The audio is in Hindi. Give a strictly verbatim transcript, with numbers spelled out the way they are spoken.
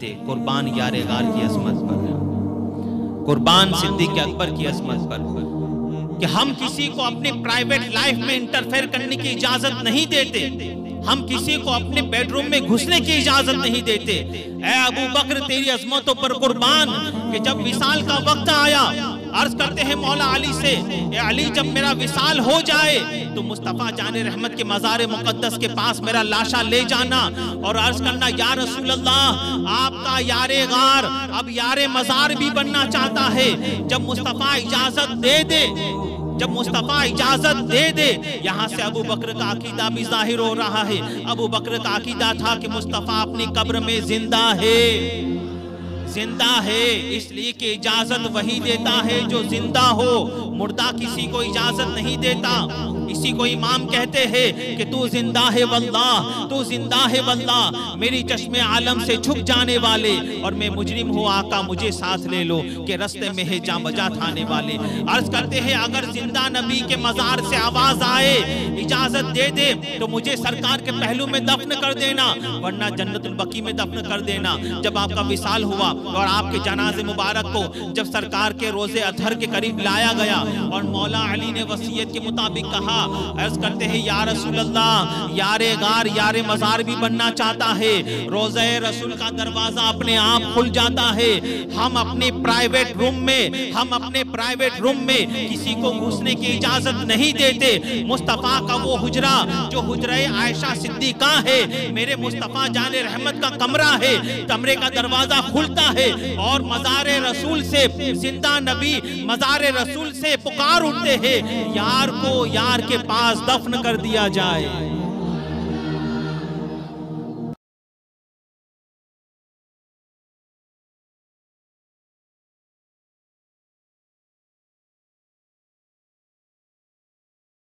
देते कुर्बान यारे गार की असमत पर, कुर्बान सिद्दीक अकबर की असमत पर, कि हम किसी को अपनी प्राइवेट लाइफ में इंटरफेयर करने की इजाजत नहीं देते, हम किसी को अपने बेडरूम में घुसने की इजाजत नहीं देते। ऐ अबू बकर तेरी अजमतों पर कुर्बान, कि जब विसाल का वक्त आया, अर्ज करते हैं मौला अली से, ए अली जब मेरा विसाल हो जाए तो मुस्तफ़ा जाने रहमत के मज़ार मुक़द्दस के पास मेरा लाशा ले जाना और अर्ज करना, या रसूल अल्लाह आपका यारे गार अब यारे मज़ार भी बनना चाहता है। जब मुस्तफ़ा इजाजत दे दे, जब मुस्तफ़ा इजाजत दे दे, यहाँ से अबू बकर का अकीदा भी जाहिर हो रहा है। अबू बकर का अकीदा था कि मुस्तफ़ा अपनी कब्र में जिंदा है, जिंदा है, इसलिए कि इजाजत वही देता है जो जिंदा हो, मुर्दा किसी को इजाजत नहीं देता। इसी को इमाम कहते हैं कि तू जिंदा है वल्लाह, तू जिंदा है वल्लाह, मेरी चश्मे आलम से झुक जाने वाले, और मैं मुजरिम हूँ आका मुझे साथ ले लो, कि रस्ते में है जा बजा थाने वाले। अर्ज करते हैं अगर जिंदा नबी के मजार से आवाज आए, इजाजत दे दे तो मुझे सरकार के पहलू में दफन कर देना, वरना जन्नतुल बकी में दफन कर देना। जब आपका विसाल हुआ और आपके जनाजे मुबारक को जब सरकार के रोजे अतहर के करीब लाया गया और मौला अली ने वसीयत के मुताबिक कहा, अर्ज करते हैं या रसूल अल्लाह यारे गार यारे मजार भी बनना चाहता है, रोज़े रसूल का दरवाजा अपने आप खुल जाता है। हम अपने प्राइवेट रूम में हम अपने प्राइवेट रूम में किसी को घुसने की इजाजत नहीं देते। मुस्तफ़ा का वो हुजरा जो हुजरा आयशा सिद्दीका है, मेरे मुस्तफ़ा जाने रहमत का कमरा है, कमरे का दरवाजा खुलता है और मज़ारे रसूल से जिंदा नबी मज़ारे रसूल से पुकार उठते हैं, यार को यार के पास दफन कर दिया जाए।